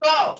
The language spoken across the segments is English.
Go.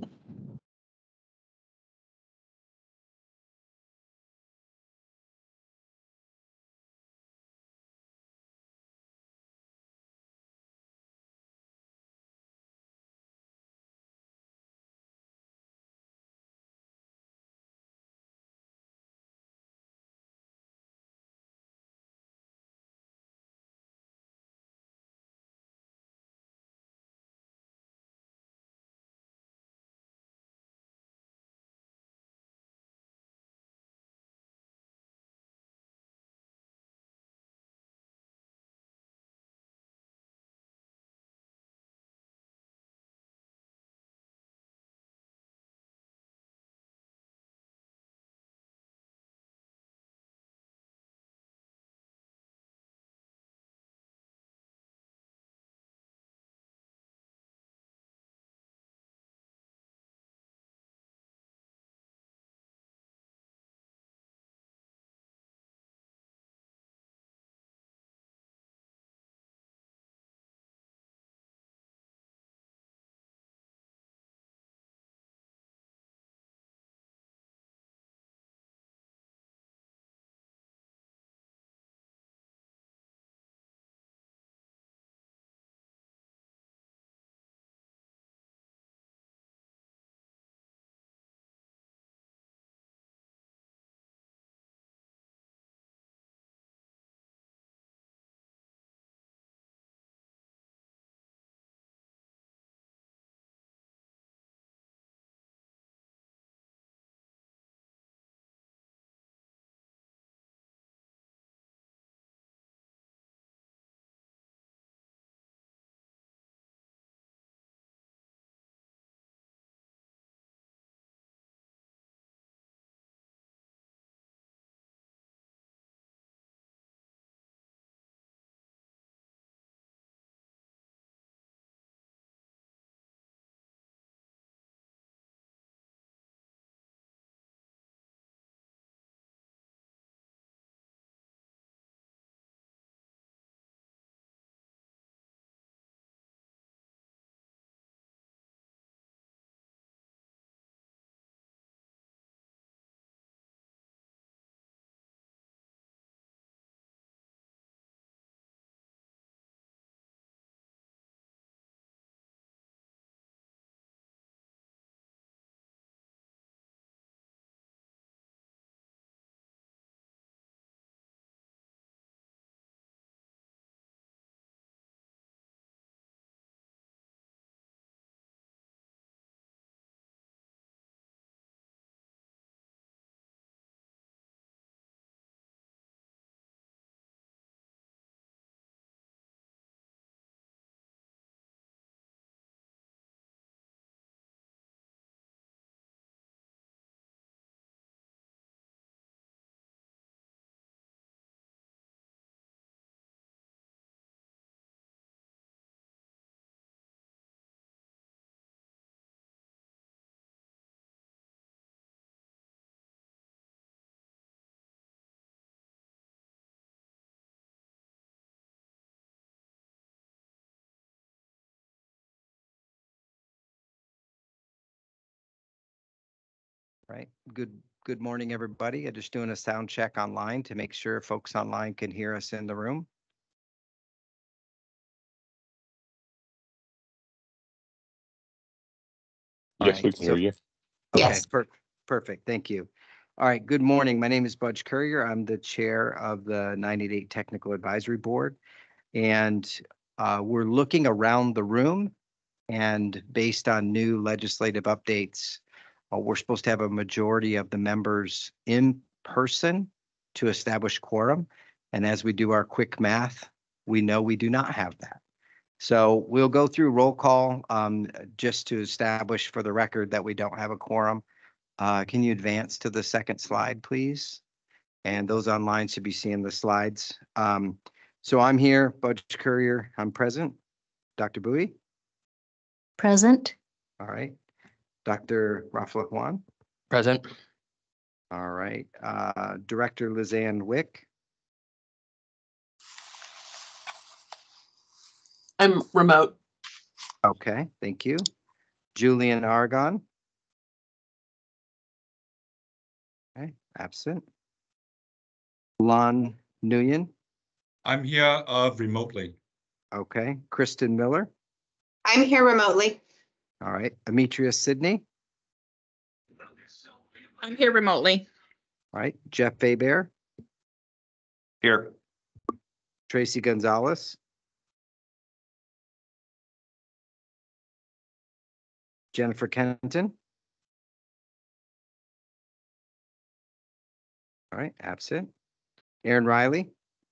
Right. Good morning, everybody. I'm just doing a sound check online to make sure folks online can hear us in the room. All Yes, right. we can hear you. Okay, Yes. perfect. Thank you. All right. Good morning. My name is Budge Courier. I'm the chair of the 988 Technical Advisory Board, and we're looking around the room, and based on new legislative updates, we're supposed to have a majority of the members in person to establish quorum. And as we do our quick math, we know we do not have that. So we'll go through roll call just to establish for the record that we don't have a quorum. Can you advance to the second slide, please? And those online should be seeing the slides. So I'm here, Budge Courier. I'm present. Dr. Bowie? Present. All right. Dr. Rafa Juan? Present. All right. Director Lizanne Wick? I'm remote. Okay, thank you. Julian Aragon. Okay, absent. Lon Nguyen. I'm here remotely. Okay, Kristen Miller. I'm here remotely. All right, Demetrius Sidney. I'm here remotely. All right, Jeff Faber. Here. Tracy Gonzalez. Jennifer Kenton. All right, absent. Aaron Riley.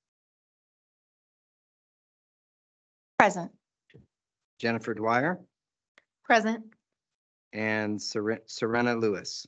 Present. Jennifer Dwyer. Present. And Serena Lewis.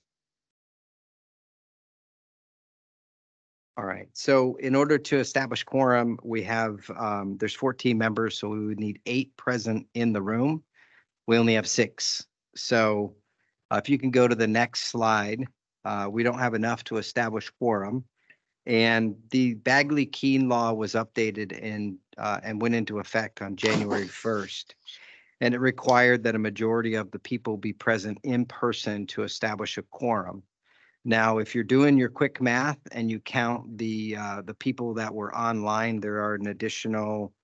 All right, so in order to establish quorum, we have, there's 14 members, so we would need 8 present in the room. We only have 6. So if you can go to the next slide, we don't have enough to establish quorum. And the Bagley-Keene law was updated and went into effect on January 1st. And it required that a majority of the people be present in person to establish a quorum. Now, if you're doing your quick math and you count the people that were online, there are an additional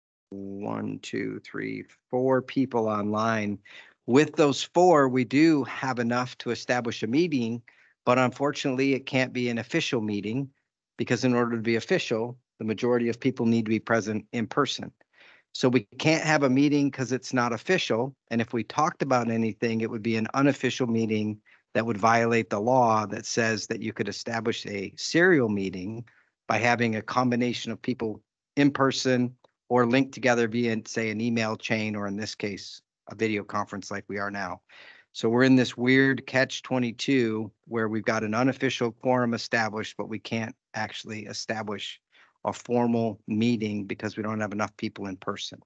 1, 2, 3, 4 people online. With those 4, we do have enough to establish a meeting, but unfortunately, it can't be an official meeting because in order to be official, the majority of people need to be present in person. So we can't have a meeting because it's not official. And if we talked about anything, it would be an unofficial meeting that would violate the law that says that you could establish a serial meeting by having a combination of people in person or linked together via, say, an email chain, or in this case, a video conference like we are now. So we're in this weird catch-22 where we've got an unofficial quorum established, but we can't actually establish a formal meeting because we don't have enough people in person.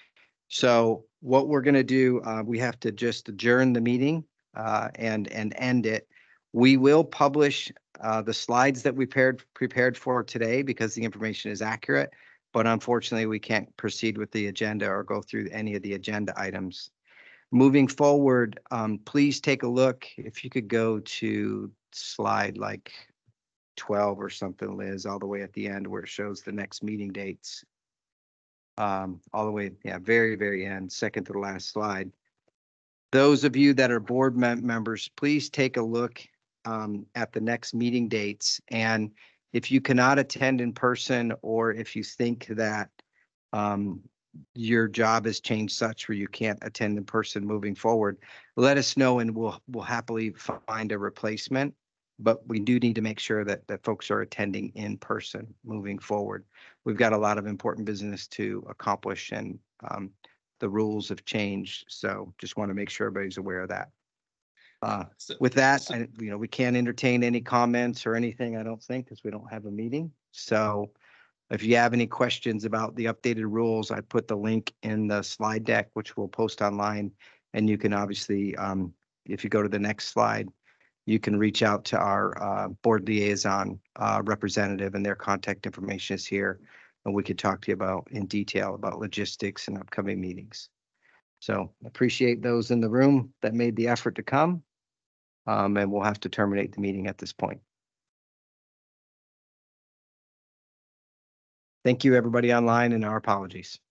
So what we're going to do, we have to just adjourn the meeting and end it. We will publish the slides that we prepared for today because the information is accurate, but unfortunately we can't proceed with the agenda or go through any of the agenda items. Moving forward, please take a look. If you could go to slide like 12 or something, Liz, all the way at the end where it shows the next meeting dates. All the way, yeah, very, very end, second to the last slide. Those of you that are board members, please take a look at the next meeting dates. And if you cannot attend in person, or if you think that your job has changed such where you can't attend in person moving forward, let us know and we'll happily find a replacement. But we do need to make sure that folks are attending in person moving forward. We've got a lot of important business to accomplish, and the rules have changed. So just want to make sure everybody's aware of that. With that, we can't entertain any comments or anything, I don't think, because we don't have a meeting. So if you have any questions about the updated rules, I put the link in the slide deck, which we'll post online. And you can obviously, if you go to the next slide, you can reach out to our board liaison representative, and their contact information is here. And we could talk to you about in detail about logistics and upcoming meetings. So appreciate those in the room that made the effort to come. And we'll have to terminate the meeting at this point. Thank you, everybody online, and our apologies.